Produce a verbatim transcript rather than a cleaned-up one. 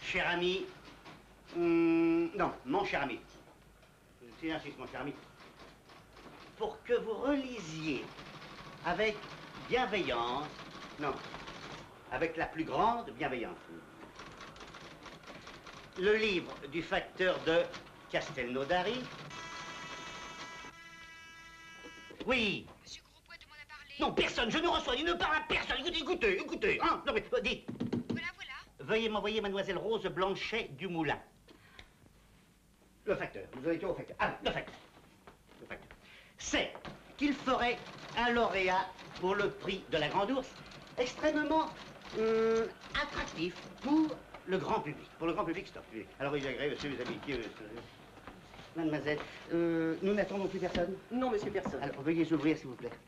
cher ami, hum, non, mon cher ami, c'est ainsi, mon cher ami, pour que vous relisiez avec bienveillance, non, avec la plus grande bienveillance, le livre du facteur de Castelnaudary. Oui. Monsieur Grosbois demande à parler. Non, personne, je ne reçois, il ne parle à personne. Écoutez, écoutez, écoutez, hein. Non, mais, euh, dites. Voilà, voilà. Veuillez m'envoyer mademoiselle Rose Blanchet du Moulin. Le facteur, nous en étions au facteur. Ah, le facteur. Le facteur. C'est qu'il ferait un lauréat pour le prix de la Grande Ourse extrêmement hum, attractif pour le grand public. Pour le grand public, stop. Alors, il agrée, monsieur, mes amis, euh, mademoiselle, euh, nous n'attendons plus personne? Non, monsieur, personne. Alors, veuillez ouvrir, s'il vous plaît.